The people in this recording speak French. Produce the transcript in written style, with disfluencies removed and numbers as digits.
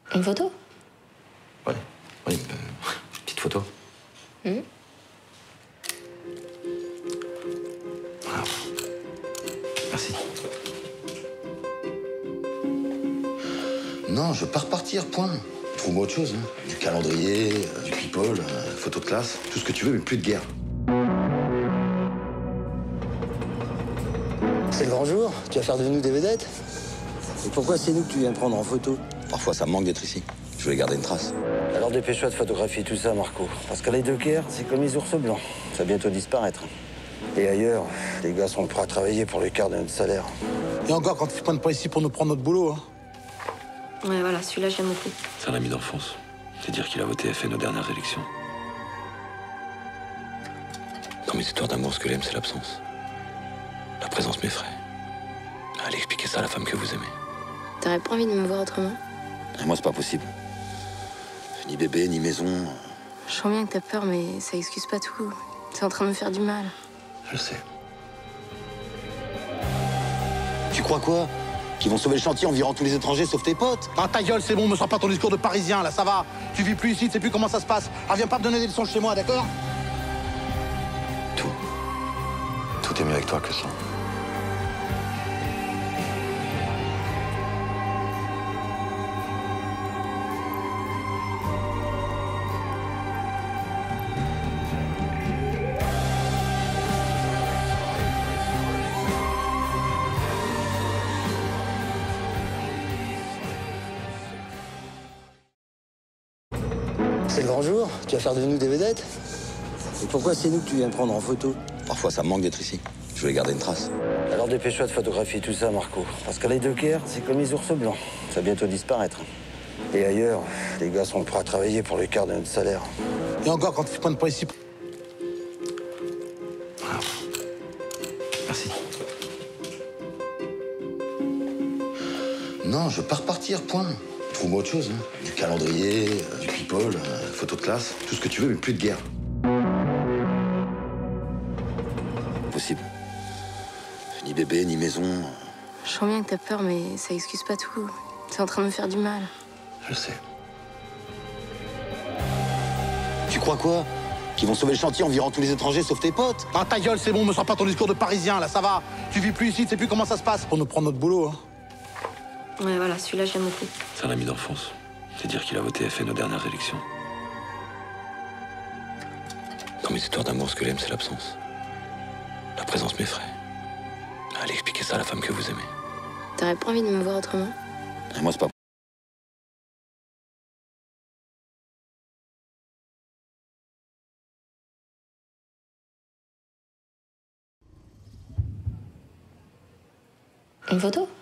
Une photo? Ouais, oui, petite photo. Mmh. Voilà. Merci. Non, je veux pas repartir, point. Trouve-moi autre chose, hein. Du calendrier, du people, photo de classe, tout ce que tu veux, mais plus de guerre. C'est le grand jour. Tu vas faire de nous des vedettes. Et pourquoi c'est nous que tu viens prendre en photo? Parfois, ça me manque d'être ici. Je voulais garder une trace. Alors dépêche-toi de photographier tout ça, Marco. Parce qu'à Zeleke, c'est comme les ours blancs. Ça va bientôt disparaître. Et ailleurs, les gars sont prêts à travailler pour le quart de notre salaire. Et encore, quand ils se prennent pas ici pour nous prendre notre boulot, hein. Ouais, voilà, celui-là, j'aime beaucoup. C'est un ami d'enfance. C'est dire qu'il a voté FN aux dernières élections. Dans mes histoires d'amour, ce que j'aime, c'est l'absence. La présence m'effraie. Allez expliquer ça à la femme que vous aimez. T'aurais pas envie de me voir autrement? Et moi, c'est pas possible. Ni bébé, ni maison. Je sens bien que t'as peur, mais ça excuse pas tout. C'est en train de me faire du mal. Je sais. Tu crois quoi? Qu'ils vont sauver le chantier en virant tous les étrangers sauf tes potes? Ah, ta gueule, c'est bon, me sors pas ton discours de parisien, là, ça va. Tu vis plus ici, tu sais plus comment ça se passe. Alors viens pas me donner des leçons chez moi, d'accord? Tout. Tout est mieux avec toi que sans. C'est le grand jour. Tu vas faire de nous des vedettes. Et pourquoi c'est nous que tu viens prendre en photo? Parfois, ça me manque d'être ici. Je voulais garder une trace. Alors dépêche-toi de photographier tout ça, Marco. Parce qu'à Zeleke, c'est comme les ours blancs. Ça va bientôt disparaître. Et ailleurs, les gars sont prêts à travailler pour le quart de notre salaire. Et encore, quand ils se prennent pas ici. Voilà. Merci. Non, je veux pas repartir, point. Trouve-moi autre chose, hein. Du calendrier, du people, photo de classe, tout ce que tu veux, mais plus de guerre. Possible. Ni bébé, ni maison. Je sens bien que t'as peur, mais ça excuse pas tout. C'est en train de me faire du mal. Je sais. Tu crois quoi? Qu'ils vont sauver le chantier en virant tous les étrangers sauf tes potes? Ah, ta gueule, c'est bon, me sors pas ton discours de parisien, là, ça va. Tu vis plus ici, tu sais plus comment ça se passe. Pour nous prendre notre boulot, hein. Ouais, voilà, celui-là, j'aime beaucoup. C'est un ami d'enfance. C'est dire qu'il a voté FN aux dernières élections. Dans mes histoires d'amour, ce que j'aime, c'est l'absence. La présence m'effraie. Allez expliquer ça à la femme que vous aimez. T'aurais pas envie de me voir autrement? Et moi, c'est pas. Une photo?